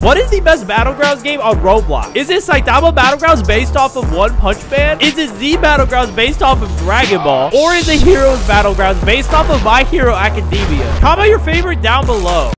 What is the best Battlegrounds game on Roblox? Is it Saitama Battlegrounds based off of One Punch Man? Is it Z Battlegrounds based off of Dragon Ball? Or is it Heroes Battlegrounds based off of My Hero Academia? Comment your favorite down below.